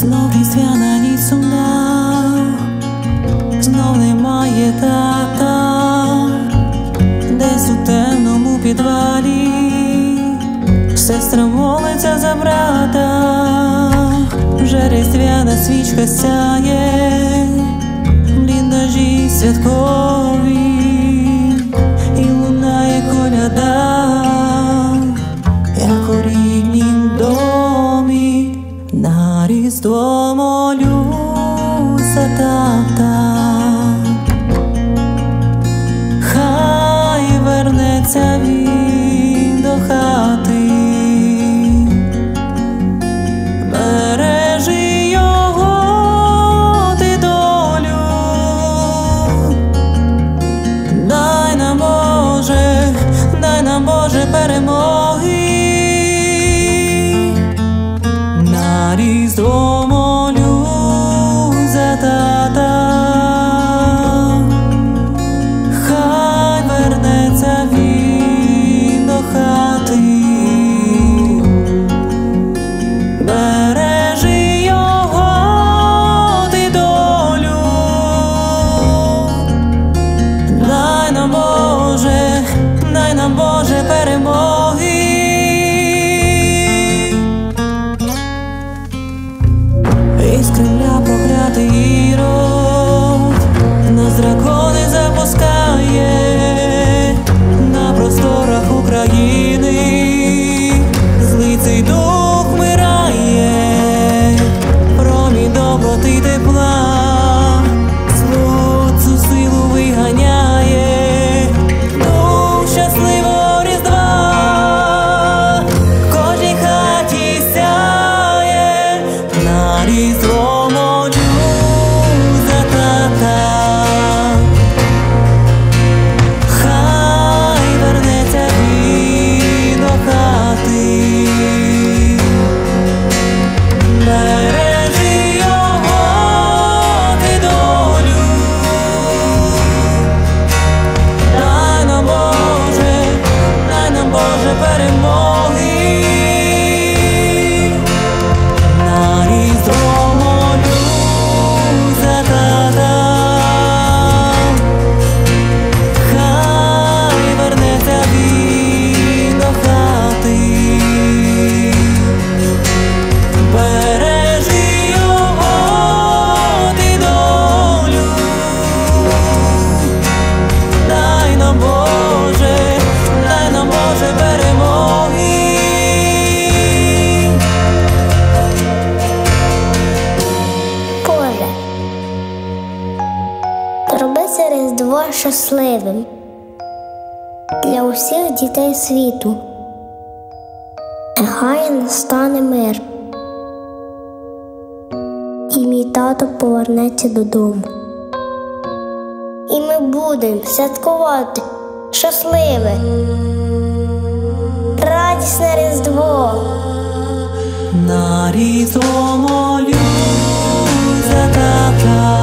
Знов різдвяна ніч сумна, знов немає тата, десь у темному підвалі сестра молиться за брата. Вже різдвяна свічка сяє в бліндажі святкові, і лунає коляда, як у ріднім домі. На Різдво молюся тата, хай вернеться він до хати. Бережи його ти долю, дай нам Боже перемоги. На Різдво молюсь за тата, хай вернеться він до хати. Бережи його ти долю, дай нам Боже перемоги. Із Кремля проклятий Ірод нас дракони запускає, на просторах України злий цей дух вмирає. Промінь доброти й тепла злу цю силу виганяє. Дух щасливого Різдва в кожній хаті сяє. На Різдво молюсь за тата, хай вернеться він до хати. Бережи його ти долю, дай нам Боже перемоги. На Різдво молюсь за тата, хай вернеться він до хати. Бережи його ти долю, дай нам Боже перемоги. Боже, зроби це Різдво щасливим для усіх дітей світу. Нехай настане мир, і мій тато повернеться додому. І ми будемо святкувати щасливе, радісне Різдво. На Різдво молюсь за тата,